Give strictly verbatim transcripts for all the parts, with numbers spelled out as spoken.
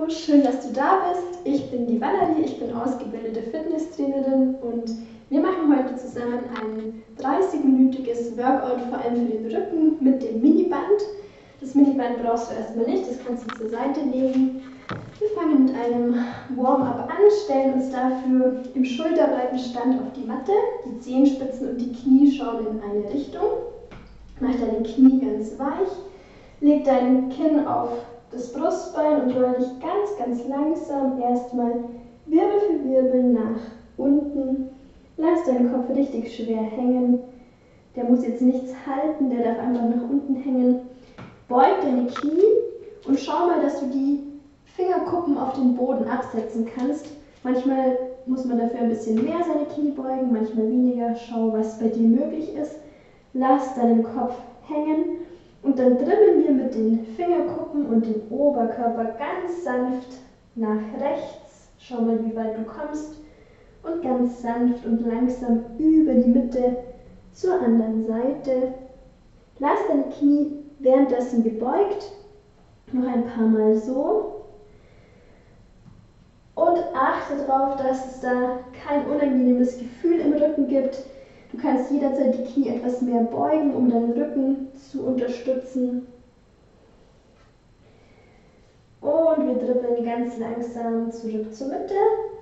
Hallo, schön, dass du da bist. Ich bin die Valerie, ich bin ausgebildete Fitnesstrainerin und wir machen heute zusammen ein dreißig-minütiges Workout, vor allem für den Rücken, mit dem Miniband. Das Miniband brauchst du erstmal nicht, das kannst du zur Seite legen. Wir fangen mit einem Warm-up an, stellen uns dafür im schulterbreiten Stand auf die Matte. Die Zehenspitzen und die Knie schauen in eine Richtung. Mach deine Knie ganz weich, leg dein Kinn auf das Brustbein und roll dich ganz, ganz langsam erstmal Wirbel für Wirbel nach unten. Lass deinen Kopf richtig schwer hängen. Der muss jetzt nichts halten, der darf einfach nach unten hängen. Beug deine Knie und schau mal, dass du die Fingerkuppen auf den Boden absetzen kannst. Manchmal muss man dafür ein bisschen mehr seine Knie beugen, manchmal weniger. Schau, was bei dir möglich ist. Lass deinen Kopf hängen. Und dann dribbeln wir mit den Fingerkuppen und dem Oberkörper ganz sanft nach rechts. Schau mal, wie weit du kommst. Und ganz sanft und langsam über die Mitte zur anderen Seite. Lass deine Knie währenddessen gebeugt. Noch ein paar Mal so. Und achte darauf, dass es da kein unangenehmes Gefühl im Rücken gibt. Du kannst jederzeit die Knie etwas mehr beugen, um deinen Rücken zu unterstützen. Und wir dribbeln ganz langsam zurück zur Mitte.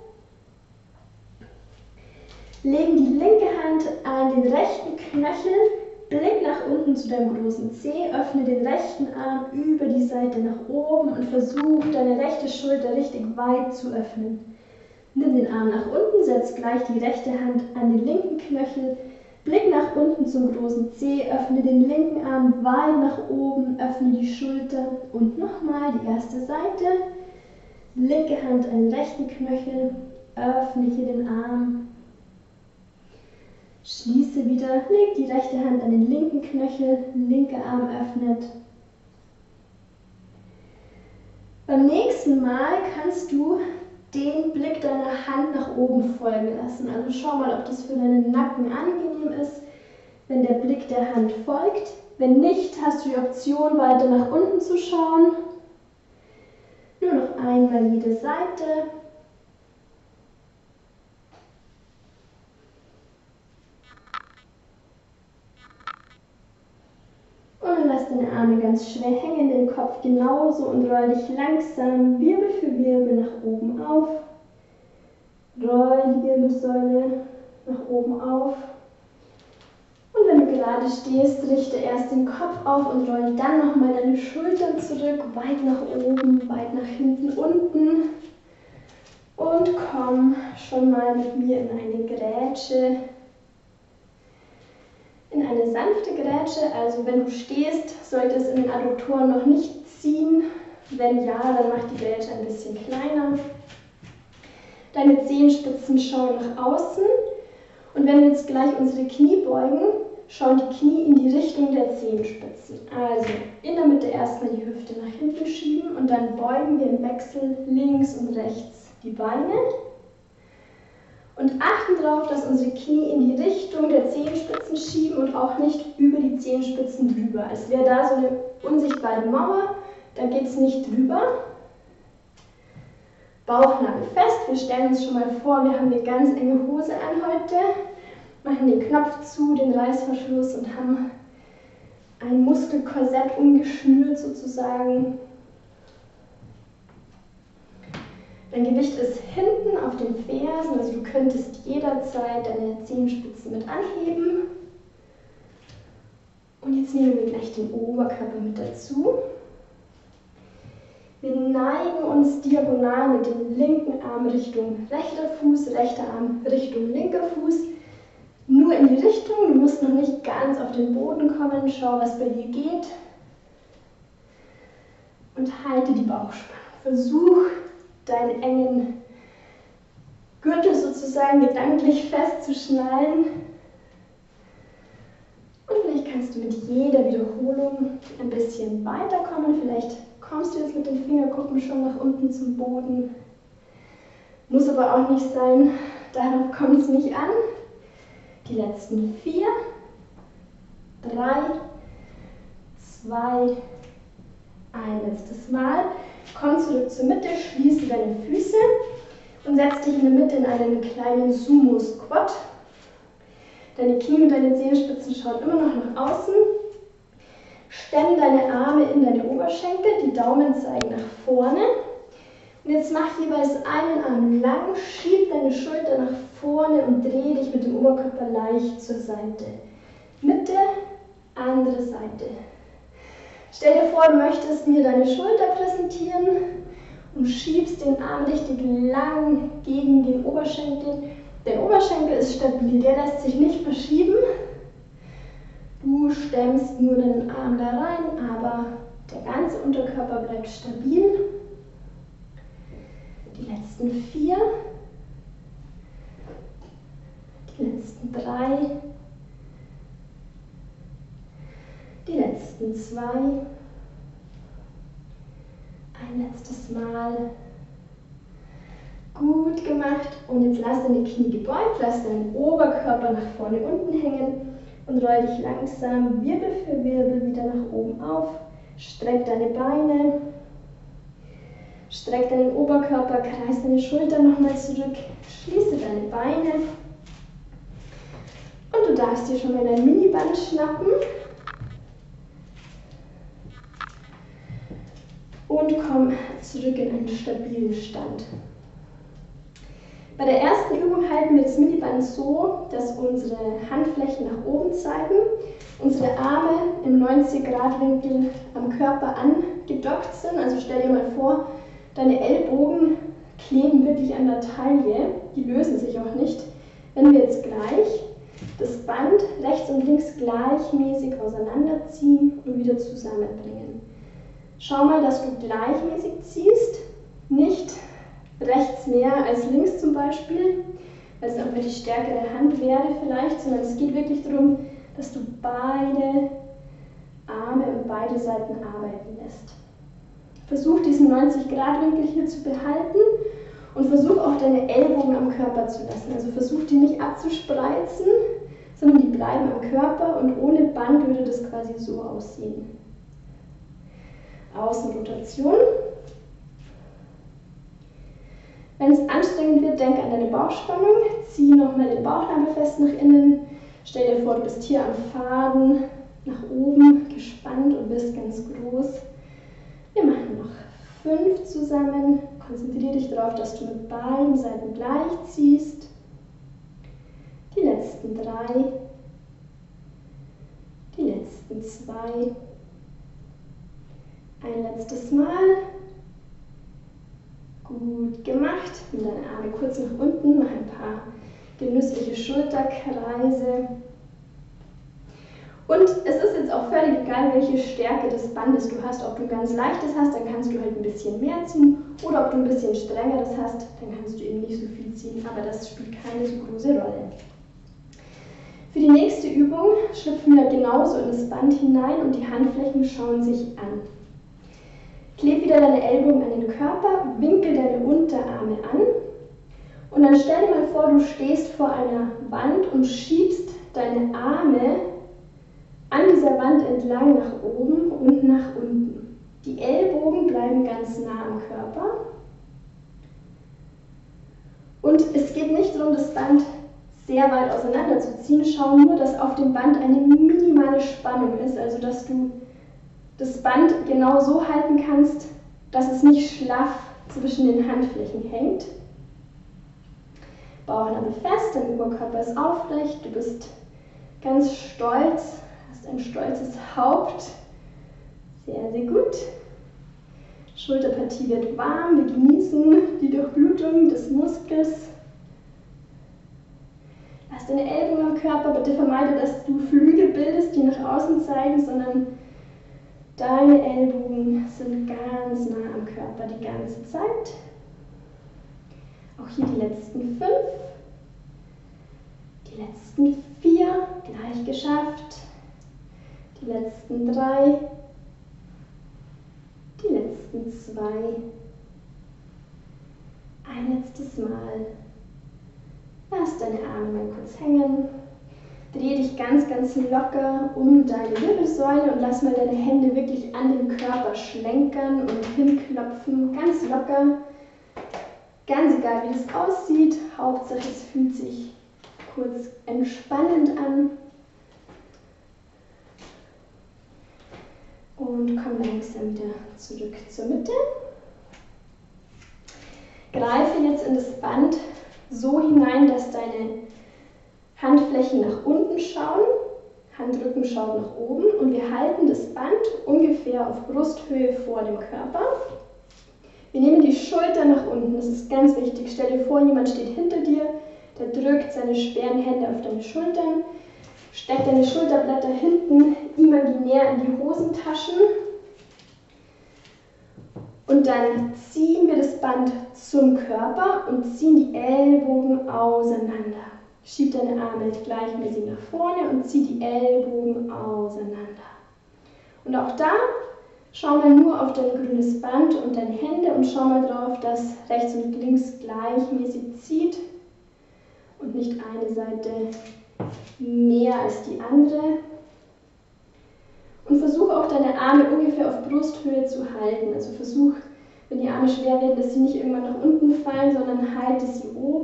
Legen die linke Hand an den rechten Knöchel, Blick nach unten zu deinem großen Zeh, öffne den rechten Arm über die Seite nach oben und versuch, deine rechte Schulter richtig weit zu öffnen. Nimm den Arm nach unten, setz gleich die rechte Hand an den linken Knöchel, Blick nach unten zum großen Zeh, öffne den linken Arm weit nach oben, öffne die Schulter und nochmal die erste Seite. Linke Hand an den rechten Knöchel, öffne hier den Arm. Schließe wieder, leg die rechte Hand an den linken Knöchel, linker Arm öffnet. Beim nächsten Mal kannst du den Blick deiner Hand nach oben folgen lassen. Also schau mal, ob das für deinen Nacken angenehm ist, wenn der Blick der Hand folgt. Wenn nicht, hast du die Option, weiter nach unten zu schauen. Nur noch einmal jede Seite. Und dann lass deine Arme ganz schwer hängen, den Kopf genauso und roll dich langsam Wirbel für Wirbel nach oben auf. Roll die Wirbelsäule nach oben auf. Und wenn du gerade stehst, richte erst den Kopf auf und roll dann nochmal deine Schultern zurück, weit nach oben, weit nach hinten, unten. Und komm schon mal mit mir in eine Grätsche. In eine sanfte Grätsche, also wenn du stehst, sollte es in den Adduktoren noch nicht ziehen. Wenn ja, dann mach die Grätsche ein bisschen kleiner. Deine Zehenspitzen schauen nach außen. Und wenn wir jetzt gleich unsere Knie beugen, schauen die Knie in die Richtung der Zehenspitzen. Also in der Mitte erstmal die Hüfte nach hinten schieben und dann beugen wir im Wechsel links und rechts die Beine. Und achten darauf, dass unsere Knie in die Richtung der Zehenspitzen schieben und auch nicht über die Zehenspitzen drüber. Es wäre da so eine unsichtbare Mauer, da geht es nicht drüber. Bauchnabel fest, wir stellen uns schon mal vor, wir haben eine ganz enge Hose an heute, machen den Knopf zu, den Reißverschluss und haben ein Muskelkorsett umgeschnürt sozusagen. Dein Gewicht ist hinten auf den Fersen, also du könntest jederzeit deine Zehenspitzen mit anheben. Und jetzt nehmen wir gleich den Oberkörper mit dazu. Wir neigen uns diagonal mit dem linken Arm Richtung rechter Fuß, rechter Arm Richtung linker Fuß. Nur in die Richtung, du musst noch nicht ganz auf den Boden kommen, schau, was bei dir geht. Und halte die Bauchspannung. Versuch, deinen engen Gürtel sozusagen gedanklich festzuschnallen. Und vielleicht kannst du mit jeder Wiederholung ein bisschen weiterkommen. Vielleicht kommst du jetzt mit den Fingerkuppen schon nach unten zum Boden. Muss aber auch nicht sein, darauf kommt es nicht an. Die letzten vier, drei, zwei, ein letztes Mal. Komm zurück zur Mitte, schließe deine Füße und setz dich in der Mitte in einen kleinen Sumo-Squat. Deine Knie und deine Zehenspitzen schauen immer noch nach außen. Stemm deine Arme in deine Oberschenkel, die Daumen zeigen nach vorne. Und jetzt mach jeweils einen Arm lang, schieb deine Schulter nach vorne und dreh dich mit dem Oberkörper leicht zur Seite. Mitte, andere Seite. Stell dir vor, du möchtest mir deine Schulter präsentieren und schiebst den Arm richtig lang gegen den Oberschenkel. Der Oberschenkel ist stabil, der lässt sich nicht verschieben. Du stemmst nur den Arm da rein, aber der ganze Unterkörper bleibt stabil. Die letzten vier, die letzten drei, die letzten zwei, ein letztes Mal. Gut gemacht. Und jetzt lass deine Knie gebeugt, lass deinen Oberkörper nach vorne unten hängen und roll dich langsam Wirbel für Wirbel wieder nach oben auf. Streck deine Beine, streck deinen Oberkörper, kreis deine Schultern nochmal zurück, schließe deine Beine. Und du darfst dir schon mal dein Miniband schnappen. Und komm zurück in einen stabilen Stand. Bei der ersten Übung halten wir das Miniband so, dass unsere Handflächen nach oben zeigen, unsere Arme im neunzig Grad Winkel am Körper angedockt sind. Also stell dir mal vor, deine Ellbogen kleben wirklich an der Taille, die lösen sich auch nicht. Wenn wir jetzt gleich das Band rechts und links gleichmäßig auseinanderziehen und wieder zusammenbringen. Schau mal, dass du gleichmäßig ziehst, nicht rechts mehr als links zum Beispiel, weil es einfach die stärkere Hand wäre vielleicht, sondern es geht wirklich darum, dass du beide Arme und beide Seiten arbeiten lässt. Versuch diesen neunzig Grad Winkel hier zu behalten und versuch auch deine Ellbogen am Körper zu lassen. Also versuch die nicht abzuspreizen, sondern die bleiben am Körper und ohne Band würde das quasi so aussehen. Außenrotation. Wenn es anstrengend wird, denk an deine Bauchspannung. Zieh nochmal den Bauchnabel fest nach innen. Stell dir vor, du bist hier am Faden nach oben gespannt und bist ganz groß. Wir machen noch fünf zusammen. Konzentriere dich darauf, dass du mit beiden Seiten gleich ziehst. Die letzten drei. Die letzten zwei. Ein letztes Mal. Gut gemacht. Nimm deine Arme kurz nach unten, mach ein paar genüssliche Schulterkreise. Und es ist jetzt auch völlig egal, welche Stärke des Bandes du hast. Ob du ein ganz leichtes hast, dann kannst du halt ein bisschen mehr ziehen. Oder ob du ein bisschen strengeres hast, dann kannst du eben nicht so viel ziehen. Aber das spielt keine so große Rolle. Für die nächste Übung schlüpfen wir genauso in das Band hinein und die Handflächen schauen sich an. Kleb wieder deine Ellbogen an den Körper, winkel deine Unterarme an und dann stell dir mal vor, du stehst vor einer Wand und schiebst deine Arme an dieser Wand entlang nach oben und nach unten. Die Ellbogen bleiben ganz nah am Körper und es geht nicht darum, das Band sehr weit auseinanderzuziehen. Schau nur, dass auf dem Band eine minimale Spannung ist, also dass du das Band genau so halten kannst, dass es nicht schlaff zwischen den Handflächen hängt. Bauchnabel fest, dein Oberkörper ist aufrecht, du bist ganz stolz, hast ein stolzes Haupt. Sehr, sehr gut. Schulterpartie wird warm, wir genießen die Durchblutung des Muskels. Lass deine Ellbogen am Körper, bitte vermeide, dass du Flügel bildest, die nach außen zeigen, sondern deine Ellbogen sind ganz nah am Körper die ganze Zeit. Auch hier die letzten fünf, die letzten vier, gleich geschafft, die letzten drei, die letzten zwei, ein letztes Mal. Lass deine Arme mal kurz hängen, Dreh dich ganz, ganz locker um deine Wirbelsäule und lass mal deine Hände wirklich an den Körper schlenkern und hinklopfen, ganz locker. Ganz egal, wie das aussieht, Hauptsache es fühlt sich kurz entspannend an. Und komm langsam wieder zurück zur Mitte. Greife jetzt in das Band so hinein, dass deine Handflächen nach unten schauen, Handrücken schaut nach oben und wir halten das Band ungefähr auf Brusthöhe vor dem Körper. Wir nehmen die Schulter nach unten, das ist ganz wichtig. Stell dir vor, jemand steht hinter dir, der drückt seine schweren Hände auf deine Schultern, steckt deine Schulterblätter hinten imaginär in die Hosentaschen und dann ziehen wir das Band zum Körper und ziehen die Ellbogen auseinander. Schieb deine Arme gleichmäßig nach vorne und zieh die Ellbogen auseinander. Und auch da schau mal nur auf dein grünes Band und deine Hände und schau mal drauf, dass rechts und links gleichmäßig zieht und nicht eine Seite mehr als die andere. Und versuch auch deine Arme ungefähr auf Brusthöhe zu halten. Also versuch, wenn die Arme schwer werden, dass sie nicht irgendwann nach unten fallen, sondern halte sie oben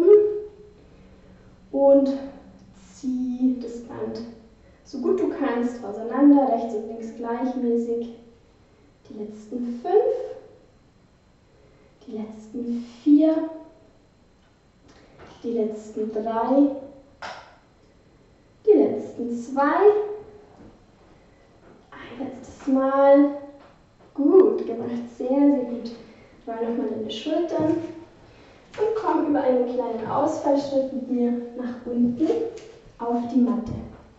und zieh das Band so gut du kannst auseinander, rechts und links gleichmäßig. Die letzten fünf, die letzten vier, die letzten drei, die letzten zwei, ein letztes Mal. Gut gemacht, sehr, sehr gut. Roll nochmal deine Schultern und komm über einen kleinen Ausfallschritt mit mir nach unten auf die Matte.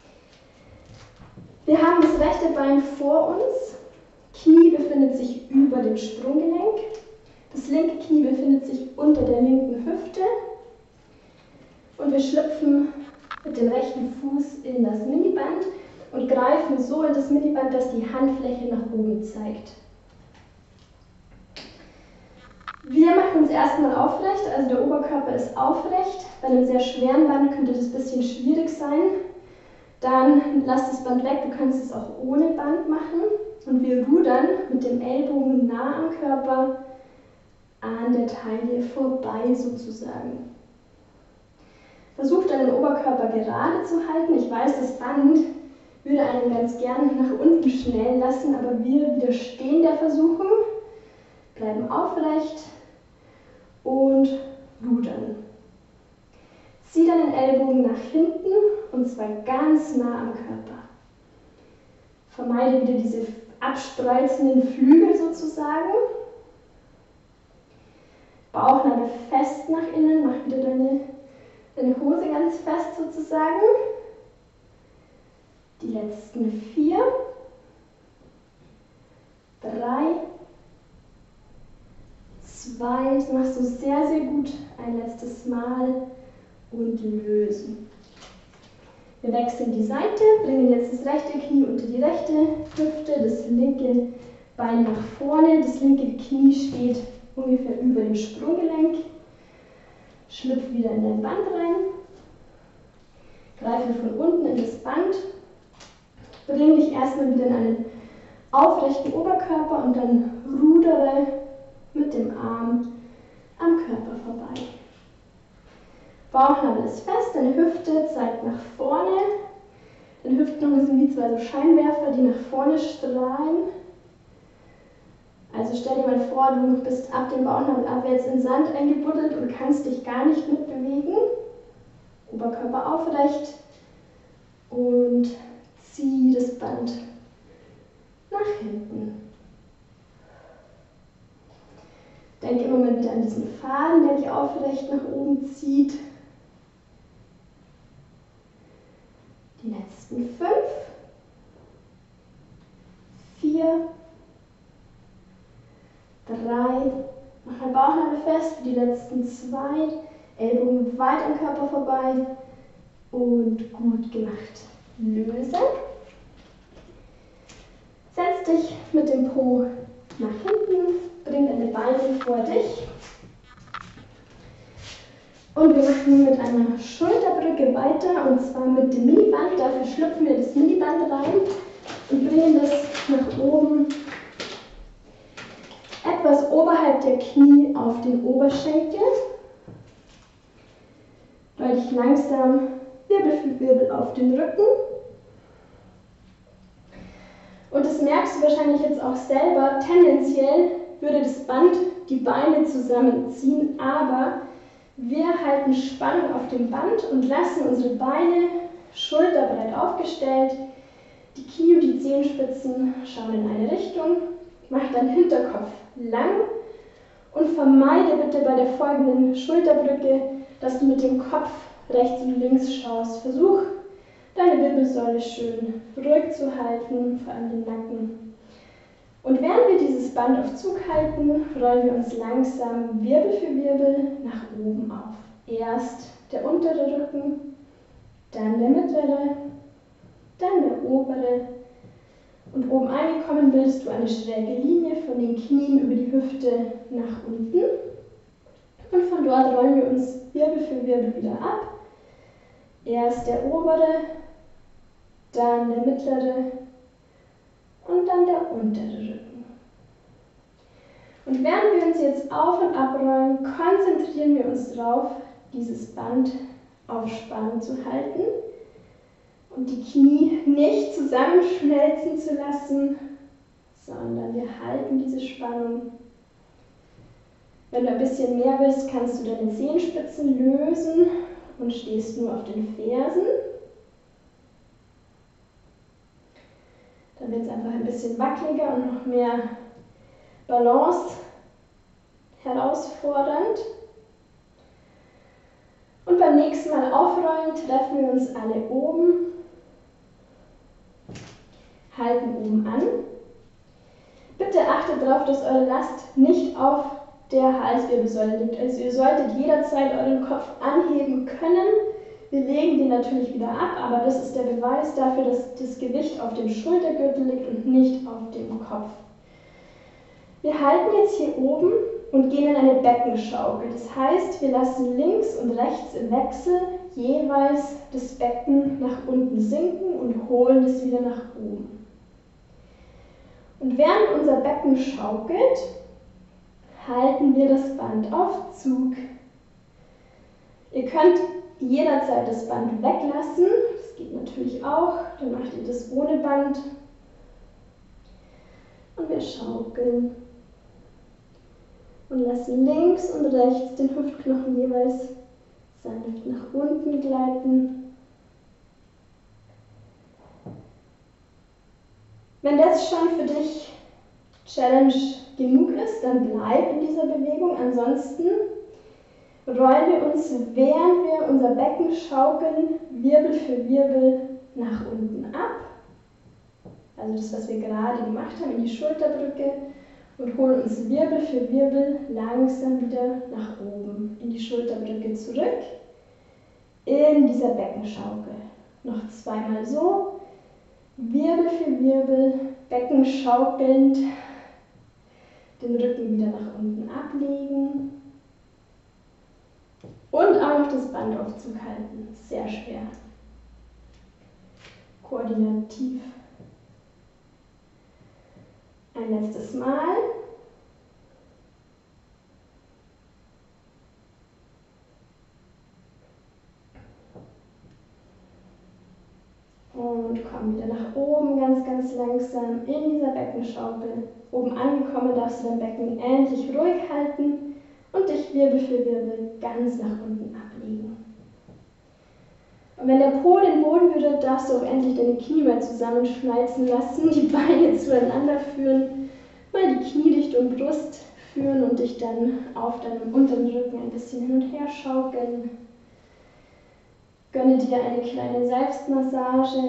Wir haben das rechte Bein vor uns. Knie befindet sich über dem Sprunggelenk. Das linke Knie befindet sich unter der linken Hüfte. Und wir schlüpfen mit dem rechten Fuß in das Miniband und greifen so in das Miniband, dass die Handfläche nach oben zeigt. Wir machen uns erstmal aufrecht, also der Oberkörper ist aufrecht. Bei einem sehr schweren Band könnte das ein bisschen schwierig sein. Dann lass das Band weg, du kannst es auch ohne Band machen. Und wir rudern mit dem Ellbogen nah am Körper an der Taille vorbei sozusagen. Versuch deinen Oberkörper gerade zu halten. Ich weiß, das Band würde einen ganz gern nach unten schnellen lassen, aber wir widerstehen der Versuchung, bleiben aufrecht und rudern. Zieh deinen Ellbogen nach hinten und zwar ganz nah am Körper. Vermeide wieder diese abspreizenden Flügel sozusagen. Bauchnabel fest nach innen, mach wieder deine, deine Hose ganz fest sozusagen. Die letzten vier, drei, zwei, das machst du sehr, sehr gut. Ein letztes Mal und lösen. Wir wechseln die Seite, bringen jetzt das rechte Knie unter die rechte Hüfte, das linke Bein nach vorne, das linke Knie steht ungefähr über dem Sprunggelenk. Schlüpf wieder in dein Band rein, greife von unten in das Band, bring dich erstmal wieder in einen aufrechten Oberkörper und dann rudere mit dem Arm am Körper vorbei. Bauchnabel ist fest, deine Hüfte zeigt nach vorne. Deine Hüftknochen sind wie zwei so Scheinwerfer, die nach vorne strahlen. Also stell dir mal vor, du bist ab dem Bauchnabel abwärts in Sand eingebuddelt und kannst dich gar nicht mitbewegen. Oberkörper aufrecht und zieh das Band nach hinten. Denk immer mal wieder an diesen Faden, der dich aufrecht nach oben zieht. Die letzten fünf, vier, drei, mach dein Bauchnabel fest für die letzten zwei, Ellbogen weit am Körper vorbei und gut gemacht. Löse. Setz dich mit dem Po nach hinten, bring deine Beine vor dich. Und wir machen mit einer Schulterbrücke Rücke weiter und zwar mit dem Miniband. Dafür schlüpfen wir das Miniband rein und bringen das nach oben etwas oberhalb der Knie auf den Oberschenkel. Deutlich langsam Wirbel für Wirbel auf den Rücken. Und das merkst du wahrscheinlich jetzt auch selber. Tendenziell würde das Band die Beine zusammenziehen, aber wir halten Spannung auf dem Band und lassen unsere Beine schulterbreit aufgestellt. Die Knie und die Zehenspitzen schauen in eine Richtung. Mach deinen Hinterkopf lang und vermeide bitte bei der folgenden Schulterbrücke, dass du mit dem Kopf rechts und links schaust. Versuch, deine Wirbelsäule schön ruhig zu halten, vor allem den Nacken. Und während wir dieses Band auf Zug halten, rollen wir uns langsam Wirbel für Wirbel nach oben auf. Erst der untere Rücken, dann der mittlere, dann der obere. Und oben angekommen bildest du eine schräge Linie von den Knien über die Hüfte nach unten. Und von dort rollen wir uns Wirbel für Wirbel wieder ab. Erst der obere, dann der mittlere und dann der untere Rücken. Und während wir uns jetzt auf und abrollen, konzentrieren wir uns darauf, dieses Band auf Spannung zu halten und die Knie nicht zusammenschmelzen zu lassen, sondern wir halten diese Spannung. Wenn du ein bisschen mehr willst, kannst du deine Zehenspitzen lösen und stehst nur auf den Fersen. Dann wird es einfach ein bisschen wackeliger und noch mehr Balance herausfordernd. Und beim nächsten Mal aufrollen treffen wir uns alle oben, halten oben an. Bitte achtet darauf, dass eure Last nicht auf der Halswirbelsäule liegt. Also ihr solltet jederzeit euren Kopf anheben können. Wir legen den natürlich wieder ab, aber das ist der Beweis dafür, dass das Gewicht auf dem Schultergürtel liegt und nicht auf dem Kopf. Wir halten jetzt hier oben und gehen in eine Beckenschaukel. Das heißt, wir lassen links und rechts im Wechsel jeweils das Becken nach unten sinken und holen es wieder nach oben. Und während unser Becken schaukelt, halten wir das Band auf Zug. Ihr könnt jederzeit das Band weglassen, das geht natürlich auch, dann macht ihr das ohne Band. Und wir schaukeln und lassen links und rechts den Hüftknochen jeweils sanft nach unten gleiten. Wenn das schon für dich Challenge genug ist, dann bleib in dieser Bewegung. Ansonsten rollen wir uns, während wir unser Becken schaukeln, Wirbel für Wirbel nach unten ab. Also das, was wir gerade gemacht haben, in die Schulterbrücke und holen uns Wirbel für Wirbel langsam wieder nach oben, in die Schulterbrücke zurück, in dieser Beckenschaukel. Noch zweimal so, Wirbel für Wirbel, Becken schaukelnd, den Rücken wieder nach unten ablegen und auch noch das Band auf Zug halten. Sehr schwer. Koordinativ. Ein letztes Mal. Und komm wieder nach oben, ganz, ganz langsam in dieser Beckenschaukel. Oben angekommen darfst du dein Becken endlich ruhig halten und dich Wirbel für Wirbel ganz nach unten ablegen. Und wenn der Po den Boden berührt, darfst du auch endlich deine Knie mal zusammenschmelzen lassen, die Beine zueinander führen, mal die Knie Richtung Brust führen und dich dann auf deinem unteren Rücken ein bisschen hin und her schaukeln. Gönne dir eine kleine Selbstmassage.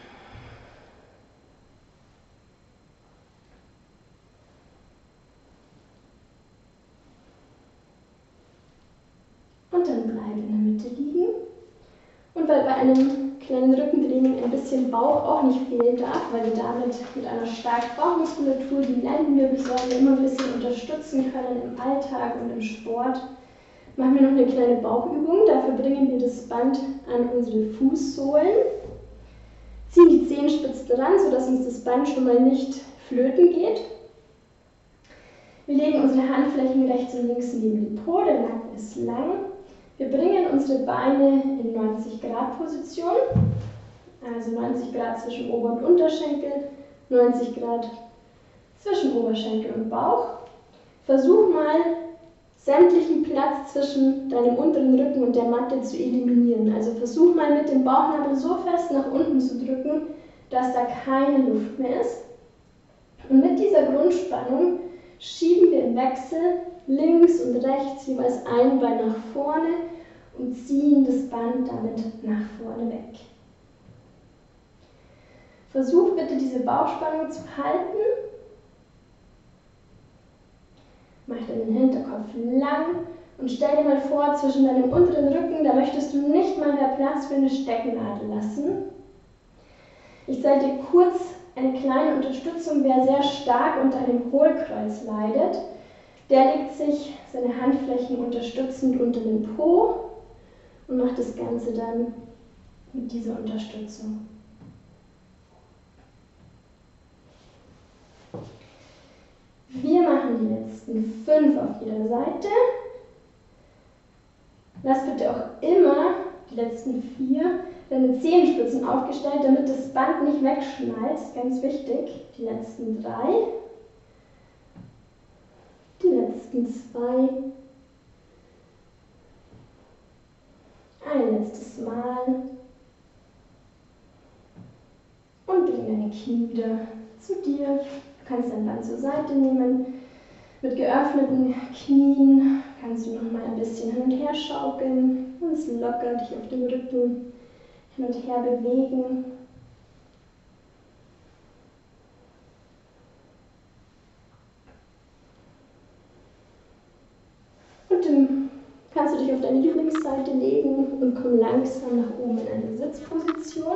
Und dann bleib in der Mitte liegen. Und weil bei einem kleinen Rückentraining ein bisschen Bauch auch nicht fehlen darf, weil wir damit mit einer starken Bauchmuskulatur die Lendenwirbelsäule immer ein bisschen unterstützen können im Alltag und im Sport, machen wir noch eine kleine Bauchübung. Dafür bringen wir das Band an unsere Fußsohlen, ziehen die Zehenspitzen ran, sodass uns das Band schon mal nicht flöten geht. Wir legen unsere Handflächen rechts und links neben den Po, der Nacken ist lang. Wir bringen unsere Beine in neunzig Grad Position, also neunzig Grad zwischen Ober- und Unterschenkel, neunzig Grad zwischen Oberschenkel und Bauch. Versuch mal, sämtlichen Platz zwischen deinem unteren Rücken und der Matte zu eliminieren. Also versuch mal mit dem Bauchnabel so fest nach unten zu drücken, dass da keine Luft mehr ist. Und mit dieser Grundspannung schieben wir im Wechsel links und rechts jeweils ein Bein nach vorne und ziehen das Band damit nach vorne weg. Versuch bitte diese Bauchspannung zu halten. Mach deinen Hinterkopf lang und stell dir mal vor, zwischen deinem unteren Rücken, da möchtest du nicht mal mehr Platz für eine Stecknadel lassen. Ich zeige dir kurz eine kleine Unterstützung, wer sehr stark unter einem Hohlkreuz leidet. Der legt sich seine Handflächen unterstützend unter den Po und macht das Ganze dann mit dieser Unterstützung. Wir machen die letzten fünf auf jeder Seite. Lass bitte auch immer die letzten vier deine Zehenspitzen aufgestellt, damit das Band nicht wegschnallt. Ganz wichtig. Die letzten drei. Die letzten zwei. Ein letztes Mal. Und bring deine Knie wieder zu dir. Du kannst dein Band zur Seite nehmen. Mit geöffneten Knien kannst du noch mal ein bisschen hin und her schaukeln. Ganz locker dich auf dem Rücken hin und her bewegen. Und dann kannst du dich auf deine Lieblingsseite legen und komm langsam nach oben in eine Sitzposition.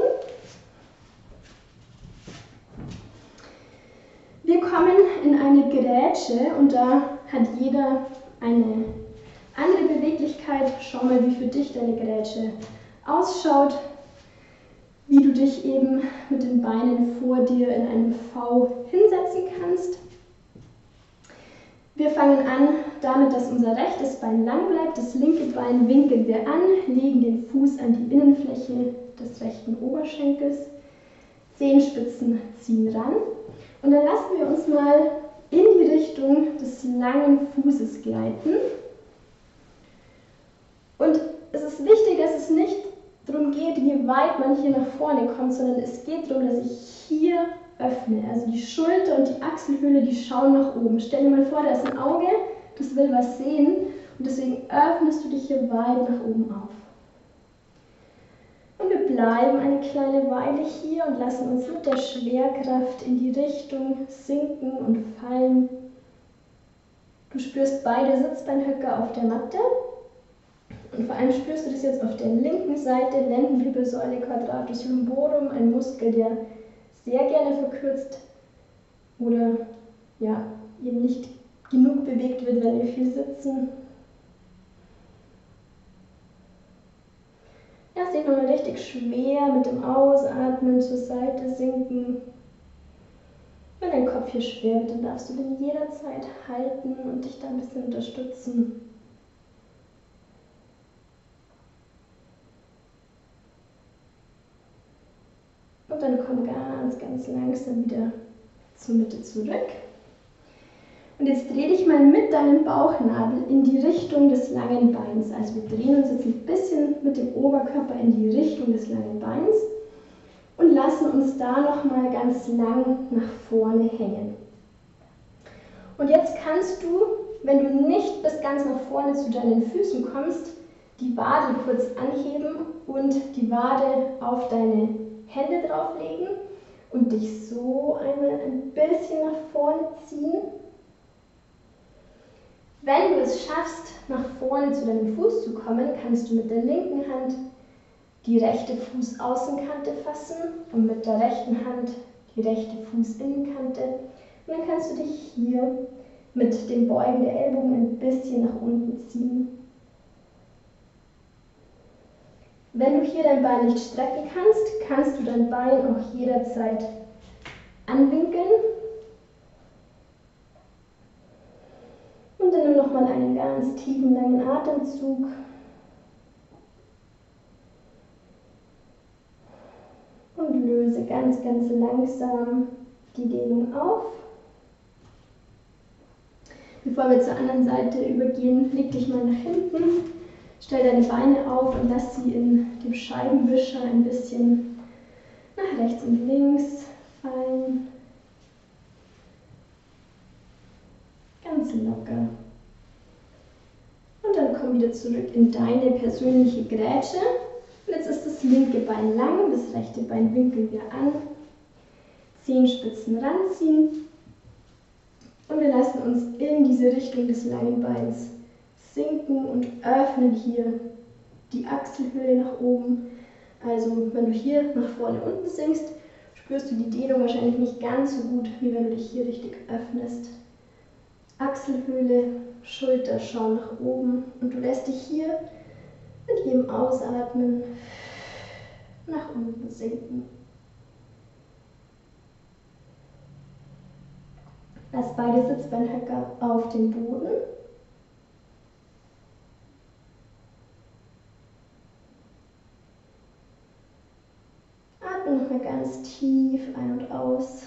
Wir kommen in eine Grätsche und da hat jeder eine andere Beweglichkeit. Schau mal, wie für dich deine Grätsche ausschaut, wie du dich eben mit den Beinen vor dir in einem V hinsetzen kannst. Wir fangen an damit, dass unser rechtes Bein lang bleibt, das linke Bein winkeln wir an, legen den Fuß an die Innenfläche des rechten Oberschenkels, Zehenspitzen ziehen ran. Und dann lassen wir uns mal in die Richtung des langen Fußes gleiten. Und es ist wichtig, dass es nicht darum geht, wie weit man hier nach vorne kommt, sondern es geht darum, dass ich hier öffne. Also die Schulter und die Achselhöhle, die schauen nach oben. Stell dir mal vor, da ist ein Auge, das will was sehen und deswegen öffnest du dich hier weit nach oben auf. Und wir bleiben eine kleine Weile hier und lassen uns mit der Schwerkraft in die Richtung sinken und fallen. Du spürst beide Sitzbeinhöcker auf der Matte und vor allem spürst du das jetzt auf der linken Seite, Lendenwirbelsäule Quadratus lumborum, ein Muskel, der sehr gerne verkürzt oder ja, eben nicht genug bewegt wird, wenn wir viel sitzen. Lass dich nochmal richtig schwer mit dem Ausatmen zur Seite sinken. Wenn dein Kopf hier schwer wird, dann darfst du den jederzeit halten und dich da ein bisschen unterstützen. Und dann komm ganz, ganz langsam wieder zur Mitte zurück. Und jetzt dreh dich mal mit deinem Bauchnabel in die Richtung des langen Beins. Also wir drehen uns jetzt ein bisschen mit dem Oberkörper in die Richtung des langen Beins und lassen uns da nochmal ganz lang nach vorne hängen. Und jetzt kannst du, wenn du nicht bis ganz nach vorne zu deinen Füßen kommst, die Wade kurz anheben und die Wade auf deine Hände drauflegen und dich so einmal ein bisschen nach vorne ziehen. Wenn du es schaffst, nach vorne zu deinem Fuß zu kommen, kannst du mit der linken Hand die rechte Fußaußenkante fassen und mit der rechten Hand die rechte Fußinnenkante. Und dann kannst du dich hier mit dem Beugen der Ellbogen ein bisschen nach unten ziehen. Wenn du hier dein Bein nicht strecken kannst, kannst du dein Bein auch jederzeit anwinkeln. Und dann nimm nochmal einen ganz tiefen, langen Atemzug. Und löse ganz, ganz langsam die Dehnung auf. Bevor wir zur anderen Seite übergehen, leg dich mal nach hinten. Stell deine Beine auf und lass sie in dem Scheibenwischer ein bisschen nach rechts und links fallen. Ganz locker. Und dann komm wieder zurück in deine persönliche Grätsche. Und jetzt ist das linke Bein lang, das rechte Bein winkeln wir an. Zehenspitzen ranziehen. Und wir lassen uns in diese Richtung des langen Beins sinken und öffnen hier die Achselhöhle nach oben. Also wenn du hier nach vorne unten sinkst, spürst du die Dehnung wahrscheinlich nicht ganz so gut, wie wenn du dich hier richtig öffnest. Achselhöhle, Schulter schauen nach oben und du lässt dich hier mit jedem Ausatmen nach unten sinken. Lass beide Sitzbeinhöcker auf den Boden. Atme nochmal ganz tief ein und aus.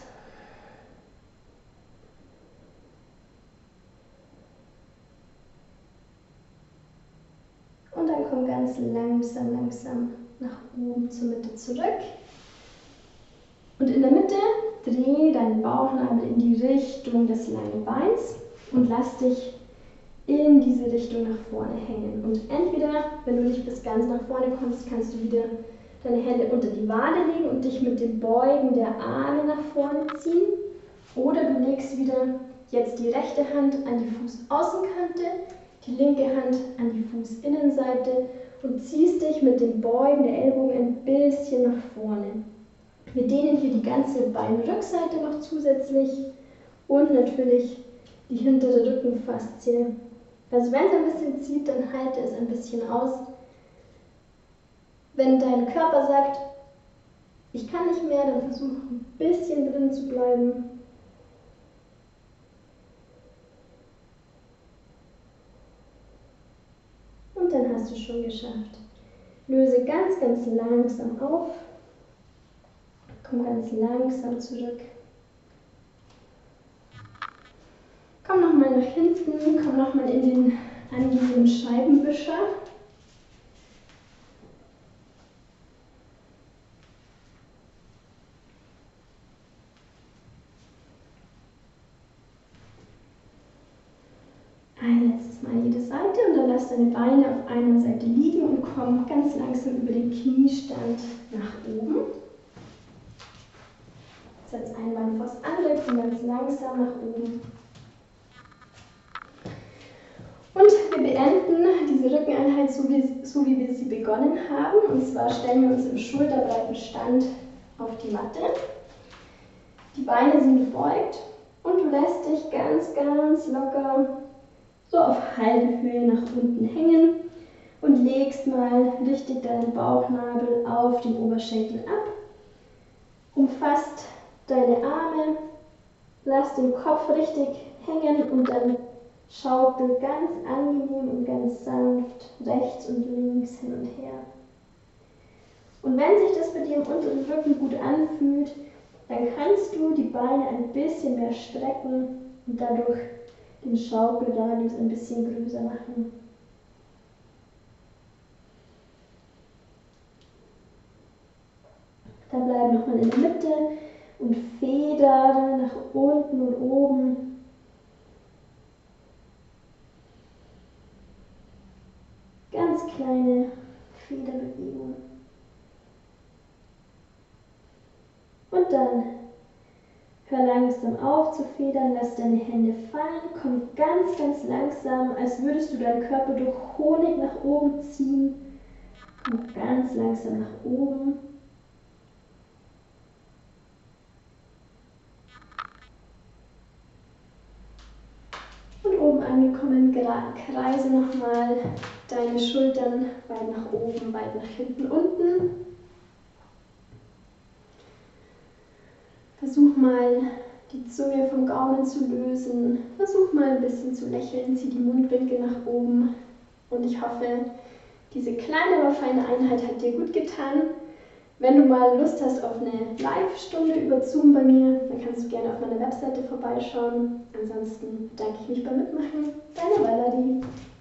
Und dann komm ganz langsam, langsam nach oben zur Mitte zurück. Und in der Mitte dreh deinen Bauchnabel in die Richtung des langen Beins und lass dich in diese Richtung nach vorne hängen. Und entweder, wenn du nicht bis ganz nach vorne kommst, kannst du wieder deine Hände unter die Wade legen und dich mit dem Beugen der Arme nach vorne ziehen. Oder du legst wieder jetzt die rechte Hand an die Fußaußenkante, die linke Hand an die Fußinnenseite und ziehst dich mit dem Beugen der Ellbogen ein bisschen nach vorne. Wir dehnen hier die ganze Beinrückseite noch zusätzlich und natürlich die hintere Rückenfaszie. Also wenn es ein bisschen zieht, dann halte es ein bisschen aus. Wenn dein Körper sagt, ich kann nicht mehr, dann versuch ein bisschen drin zu bleiben. Und dann hast du es schon geschafft. Löse ganz, ganz langsam auf. Komm ganz langsam zurück. Komm nochmal nach hinten, komm nochmal in den angenehmen Scheibenwischer. Ein letztes Mal jede Seite und dann lass deine Beine auf einer Seite liegen und komm ganz langsam über den Kniestand nach oben. Setz ein Bein vors andere, komm ganz langsam nach oben. Und wir beenden diese Rückeneinheit so wie, so wie wir sie begonnen haben. Und zwar stellen wir uns im schulterbreiten Stand auf die Matte. Die Beine sind gebeugt und du lässt dich ganz, ganz locker so auf halbe Höhe nach unten hängen und legst mal richtig deinen Bauchnabel auf den Oberschenkel ab. Umfasst deine Arme, lass den Kopf richtig hängen und dann schaukel ganz angenehm und ganz sanft rechts und links hin und her. Und wenn sich das bei dir im unteren Rücken gut anfühlt, dann kannst du die Beine ein bisschen mehr strecken und dadurch den Schaukelradius ein bisschen größer machen. Dann bleib nochmal in der Mitte und federe nach unten und oben. Ganz kleine Federbewegungen. Und dann hör langsam auf zu federn, lass deine Hände fallen, komm ganz, ganz langsam, als würdest du deinen Körper durch Honig nach oben ziehen. Komm ganz langsam nach oben. Und oben angekommen, kreise nochmal deine Schultern weit nach oben, weit nach hinten, unten. Versuch mal, die Zunge vom Gaumen zu lösen. Versuch mal ein bisschen zu lächeln, zieh die Mundwinkel nach oben. Und ich hoffe, diese kleine, aber feine Einheit hat dir gut getan. Wenn du mal Lust hast auf eine Live-Stunde über Zoom bei mir, dann kannst du gerne auf meiner Webseite vorbeischauen. Ansonsten bedanke ich mich beim Mitmachen. Deine Valerie.